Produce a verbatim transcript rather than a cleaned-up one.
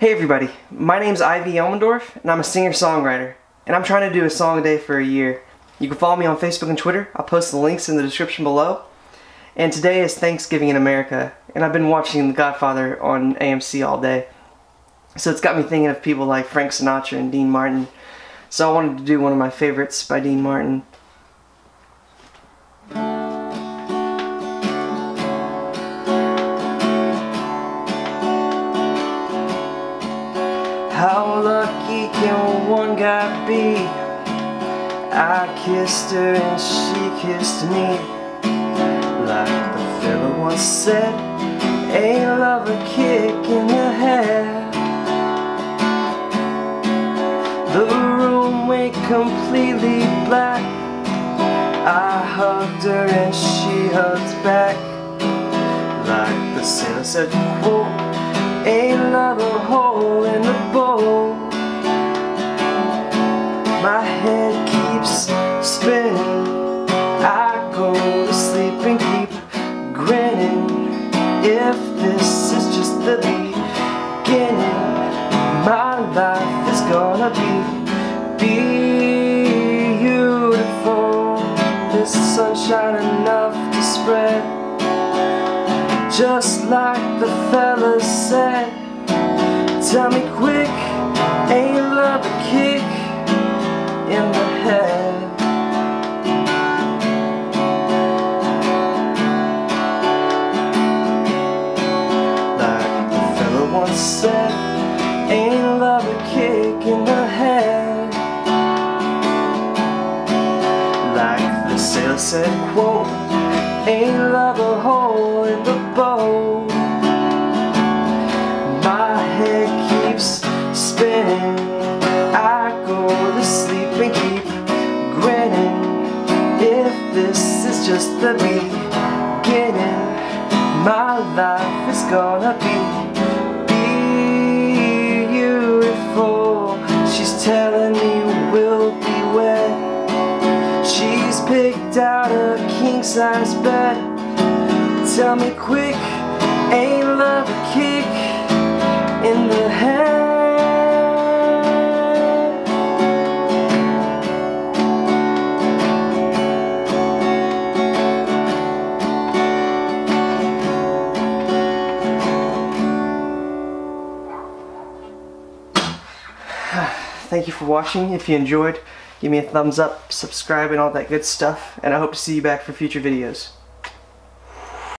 Hey everybody, my name's Elmendorf and I'm a singer-songwriter, and I'm trying to do a song a day for a year. You can follow me on Facebook and Twitter. I'll post the links in the description below. And today is Thanksgiving in America, and I've been watching The Godfather on A M C all day. So it's got me thinking of people like Frank Sinatra and Dean Martin. So I wanted to do one of my favorites by Dean Martin. How lucky can one guy be? I kissed her and she kissed me. Like the fella once said, ain't love a kick in the head. The room went completely black. I hugged her and she hugged back. Like the sailor said, quote, ain't love a hole in the bowl. My head keeps spinning. I go to sleep and keep grinning. If this is just the beginning, my life is gonna be beautiful. There's sunshine enough to spread, just like the fella said. Tell me quick, ain't love a kick in the head? Like the fella once said, ain't love a kick in the head. Like the sailor said, quote, ain't love a hole in the bowl. My head keeps spinning. I go to sleep and keep grinning. If this is just the beginning, my life is gonna be beautiful. She's telling me we'll be wed. She's picked out a king-size bed. Tell me quick, ain't love a kick in the head? Thank you for watching. If you enjoyed, give me a thumbs up, subscribe, and all that good stuff, and I hope to see you back for future videos.